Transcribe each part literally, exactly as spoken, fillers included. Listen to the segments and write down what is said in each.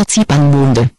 Marzipanmonde.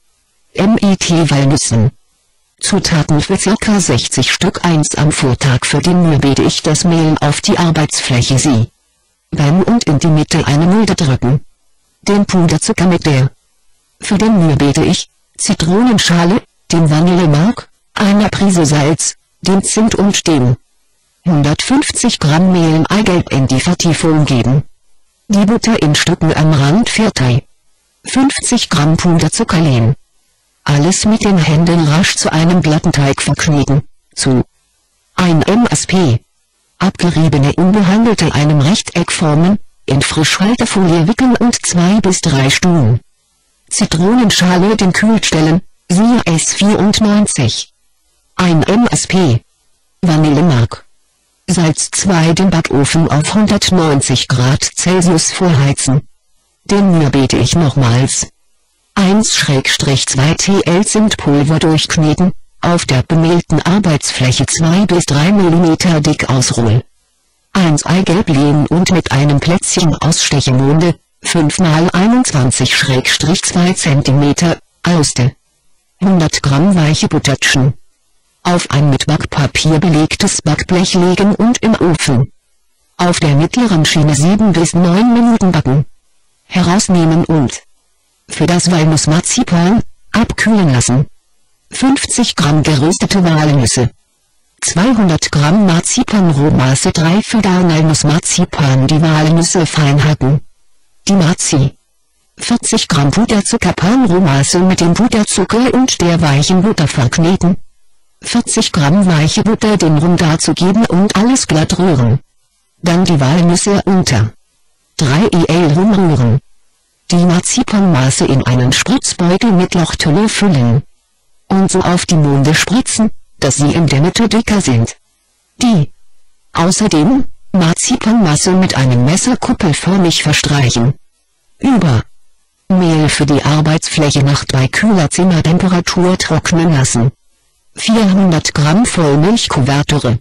Mit Walnüssen. Zutaten für ca. sechzig Stück. eins Am Vortag für den Mühl beete ich das Mehl auf die Arbeitsfläche Sie. Beim und in die Mitte eine Mulde drücken. Den Puderzucker mit der. Für den Mühl beete ich Zitronenschale, den Vanillemark, einer Prise Salz, den Zimt und den hundertfünfzig Gramm Mehl im Eigelb in die Vertiefung geben. Die Butter in Stücken am Rand verteilen. fünfzig Gramm Puderzucker lehnen. Alles mit den Händen rasch zu einem glatten Teig verkneten. Zu ein M S P. Abgeriebene unbehandelte einem Rechteck formen, in Frischhaltefolie wickeln und zwei bis drei Stunden. Zitronenschale den Kühl stellen, siehe S vierundneunzig. ein M S P. Vanillemark. Salz zwei Den Backofen auf hundertneunzig Grad Celsius vorheizen. Den Mühl beete ich nochmals. eins zwei Teelöffel Zimtpulver durchkneten, auf der bemehlten Arbeitsfläche zwei bis drei Millimeter dick ausrollen. eins Eigelb lehnen und mit einem Plätzchen Ausstechemonde, fünf mal einundzwanzig zwei Zentimeter, auste. hundert Gramm weiche Buttertschen. Auf ein mit Backpapier belegtes Backblech legen und im Ofen. Auf der mittleren Schiene sieben bis neun Minuten backen. Herausnehmen und für das Walnussmarzipan abkühlen lassen. fünfzig Gramm geröstete Walnüsse. zweihundert Gramm Marzipanrohmasse. drei Viertel Walnussmarzipan. Die Walnüsse fein hacken. Die Marzi. vierzig Gramm Puderzucker. Panrohmasse mit dem Puderzucker und der weichen Butter verkneten. vierzig Gramm weiche Butter den Rum dazugeben und alles glatt rühren. Dann die Walnüsse unter. drei Esslöffel rumrühren. Die Marzipanmasse in einen Spritzbeutel mit Lochtülle füllen. Und so auf die Monde spritzen, dass sie in der Mitte dicker sind. Die. Außerdem, Marzipanmasse mit einem Messer kuppelförmig verstreichen. Über. Mehl für die Arbeitsfläche Nacht bei kühler Zimmertemperatur trocknen lassen. vierhundert Gramm Vollmilchkuvertüre.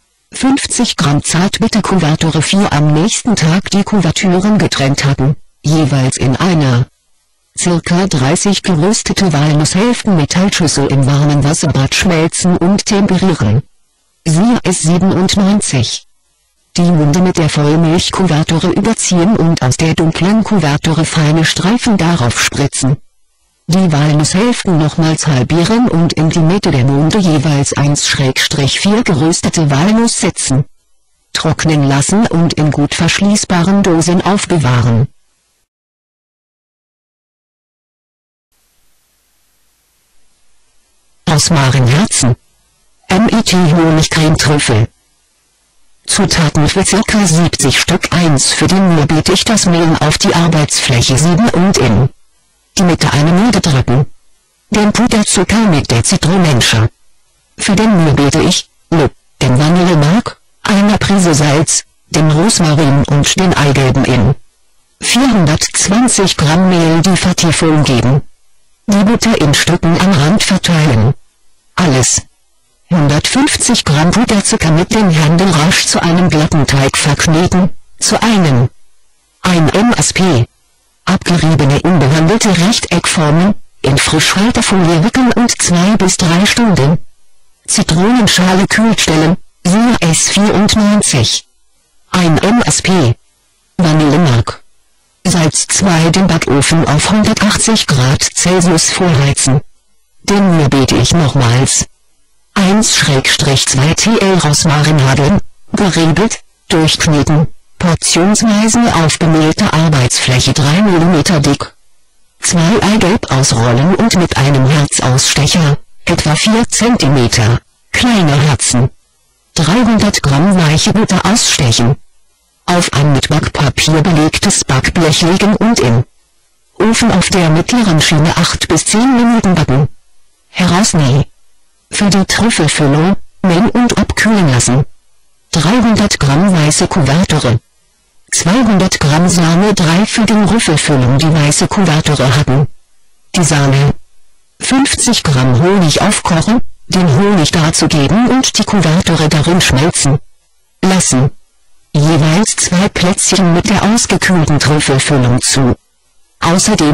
fünfzig Gramm Zartbitterkuvertüre. vier Am nächsten Tag die Kuvertüren getrennt hatten, jeweils in einer circa dreißig geröstete Walnusshälften Metallschüssel im warmen Wasserbad schmelzen und temperieren. Siehe S siebenundneunzig. Die Munde mit der Vollmilchkuvertüre überziehen und aus der dunklen Kuvertüre feine Streifen darauf spritzen. Die Walnusshälften nochmals halbieren und in die Mitte der Munde jeweils eins vier geröstete Walnuss setzen. Trocknen lassen und in gut verschließbaren Dosen aufbewahren. Rosmarinherzen. Mit Honigcreme-Trüffel. Zutaten für ca. siebzig Stück. eins Für den Mühl beete ich das Mehl auf die Arbeitsfläche sieben und in die Mitte eine Mulde drücken. Den Puderzucker mit der Zitronenschale. Für den Mühl beete ich den Vanillemark, eine Prise Salz, den Rosmarin und den Eigelben in vierhundertzwanzig Gramm Mehl die Vertiefung geben. Die Butter in Stücken am Rand verteilen. Alles. hundertfünfzig Gramm Puderzucker mit den Händen rasch zu einem glatten Teig verkneten, zu einem ein M S P. Abgeriebene unbehandelte Rechteckformen, in Frischhaltefolie wickeln und zwei bis drei Stunden. Zitronenschale kühl stellen, siehe S vierundneunzig. ein M S P. Vanillemark. Salz zwei Den Backofen auf hundertachtzig Grad Celsius vorheizen. Den Mühl beete ich nochmals. eins zwei Teelöffel Rosmarinnadeln, geriebelt, durchkneten, portionsweise auf bemehlter Arbeitsfläche drei Millimeter dick. zwei Eigelb ausrollen und mit einem Herzausstecher, etwa vier Zentimeter, kleine Herzen. dreihundert Gramm weiche Butter ausstechen. Auf ein mit Backpapier belegtes Backblech legen und im Ofen auf der mittleren Schiene acht bis zehn Minuten backen. Herausnehmen. Für die Trüffelfüllung, mengen und abkühlen lassen. dreihundert Gramm weiße Kuvertüre. zweihundert Gramm Sahne. drei Für den Rüffelfüllung die weiße Kuvertüre hatten. Die Sahne. fünfzig Gramm Honig aufkochen, den Honig dazugeben und die Kuvertüre darin schmelzen lassen. Jeweils zwei Plätzchen mit der ausgekühlten Trüffelfüllung zu. Außerdem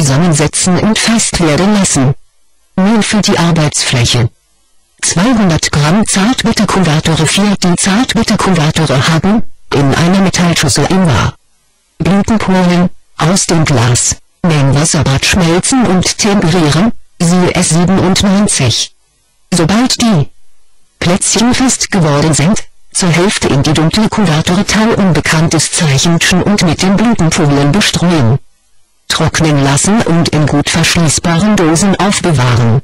zusammensetzen und fest werden lassen. Mehl für die Arbeitsfläche. zweihundert Gramm Zartbitterkuvertüre. Vier Die Zartbitterkuvertüre haben, in einer Metallschüssel in War. Blütenpolen, aus dem Glas, Mengenwasserbad schmelzen und temperieren, siehe S siebenundneunzig. Sobald die Plätzchen fest geworden sind, zur Hälfte in die dunkle Kuvertüre Tau unbekanntes Zeichen tschen und mit den Blütenpolen bestreuen. Trocknen lassen und in gut verschließbaren Dosen aufbewahren.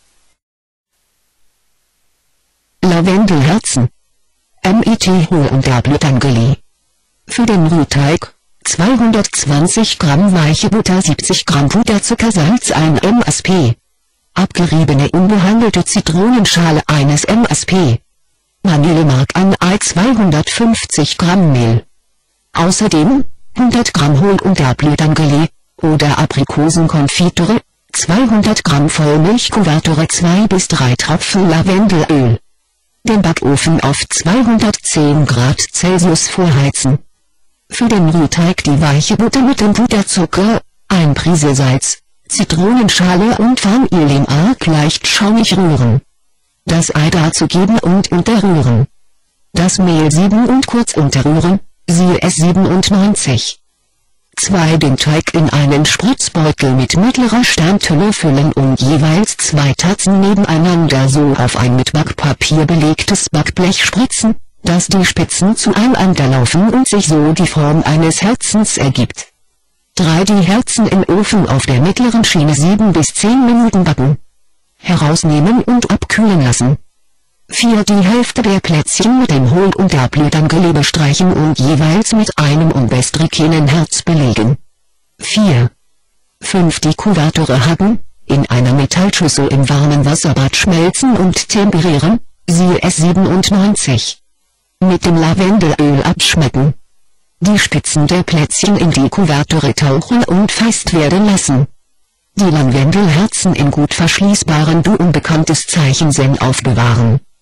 Lavendelherzen. Met Hol- und Blütengeli. Für den Rührteig, zweihundertzwanzig Gramm weiche Butter, siebzig Gramm Puderzucker, Salz, ein M S P. Abgeriebene unbehandelte Zitronenschale, eines M S P. Vanillemark, ein Ei, zweihundertfünfzig Gramm Mehl. Außerdem, hundert Gramm Hohl- und Blütengeli, oder Aprikosenkonfitüre, zweihundert Gramm Vollmilchkuvertüre, zwei bis drei Tropfen Lavendelöl. Den Backofen auf zweihundertzehn Grad Celsius vorheizen. Für den Rührteig die weiche Butter mit dem Puderzucker, ein Prise Salz, Zitronenschale und Vanillemark leicht schaumig rühren. Das Ei dazugeben und unterrühren. Das Mehl sieben und kurz unterrühren, siehe S siebenundneunzig. zwei Den Teig in einen Spritzbeutel mit mittlerer Sterntülle füllen und jeweils zwei Tatzen nebeneinander so auf ein mit Backpapier belegtes Backblech spritzen, dass die Spitzen zueinander laufen und sich so die Form eines Herzens ergibt. drei Die Herzen im Ofen auf der mittleren Schiene sieben bis zehn Minuten backen. Herausnehmen und abkühlen lassen. vier Die Hälfte der Plätzchen mit dem Hohl- und Blütengeli bestreichen und jeweils mit einem Umbestrikenenherz belegen. vier fünf Die Kuvertüre haben, in einer Metallschüssel im warmen Wasserbad schmelzen und temperieren, siehe S siebenundneunzig. Mit dem Lavendelöl abschmecken. Die Spitzen der Plätzchen in die Kuvertüre tauchen und fest werden lassen. Die Lavendelherzen in gut verschließbaren Du unbekanntes Zeichen aufbewahren.